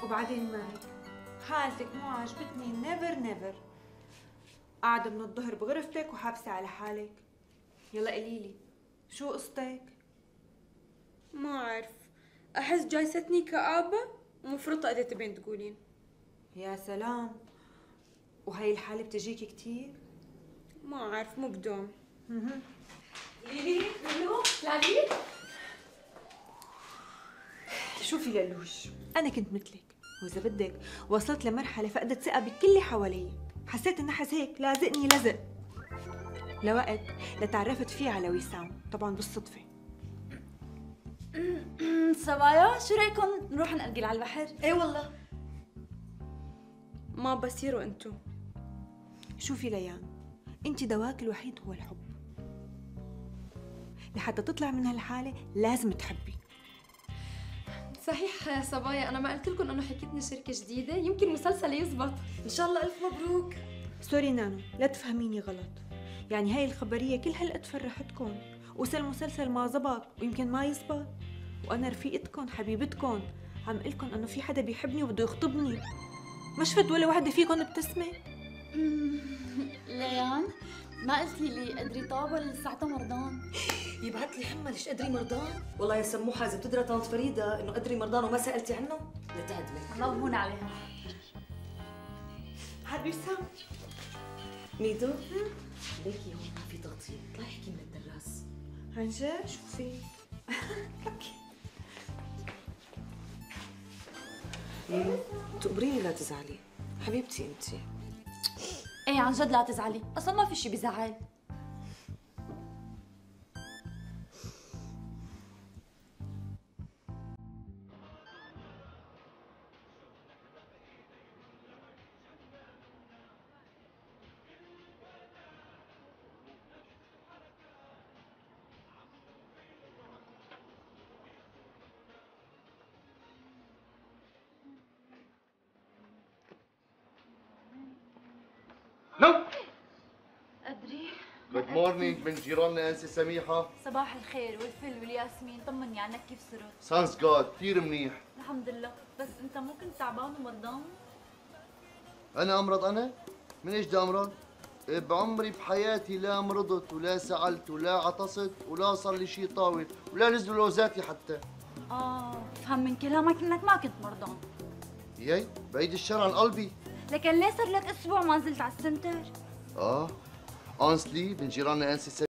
وبعدين مالك؟ حالتك مو عاجبتني نيفر نيفر. قاعدة من الظهر بغرفتك وحابسة على حالك. يلا قليلي شو قصتك؟ ما أعرف، أحس جايستني كآبة ومفرطة إذا تبين تقولين. يا سلام، وهي الحالة بتجيك كتير؟ ما أعرف، مو بدوم. ليلي لولو لاقيت؟ شوفي للوش، أنا كنت مثلك، وإذا بدك وصلت لمرحلة فقدت ثقة بكل اللي حوالي. حسيت النحس هيك لازقني لزق لوقت لتعرفت فيه على وسام، طبعا بالصدفة. صبايا شو رايكم نروح نأرجل على البحر؟ ايه والله. ما بصيروا انتو. شوفي ليان، انت دواك الوحيد هو الحب. لحتى تطلع من هالحالة لازم تحبي. صحيح صبايا، انا ما قلت لكم انه حكيتني شركه جديده، يمكن مسلسل يزبط. ان شاء الله الف مبروك. سوري نانو، لا تفهميني غلط، يعني هاي الخبرية كل هالقد فرحتكم وصل المسلسل ما زبط ويمكن ما يزبط، وانا رفيقتكم حبيبتكم عم قلكم انه في حدا بيحبني وبده يخطبني. ما شفت ولا وحدة فيكم ابتسمة؟ ليان ما قلتي لي قدري طاب ولا لساته مرضان؟ يبعت لي حمى ليش قدري مرضان؟ والله يا سموحه اذا بتدرى طنط فريده انه قدري مرضان وما سالتي عنه لتهدمك. مضمون عليها. حد وسام ميدو ليكي هون ما في تغطيه، اطلعي احكي من الدراس. عن جد شوفي. تقبريني لا تزعلي حبيبتي انت. ايه عن جد لا تزعلي، اصلا ما في شي بزعل. نو قدري جود مورنينج من جيراننا انسه سميحه. صباح الخير والفل والياسمين، طمني عنك كيف صرت؟ سانس جاد كثير منيح. الحمد لله، بس انت مو كنت تعبان ومرضان؟ انا امرض انا؟ من ايش بدي امرض؟ بعمري بحياتي لا مرضت ولا سعلت ولا عطست ولا صار لي شيء طاول ولا نزلوا لوزاتي حتى. بفهم من كلامك انك ما كنت مرضان. ياي بعيد الشر عن قلبي. لكن ليه صار لك اسبوع ما نزلت على السنتر؟ اونستلي من جيراننا انسه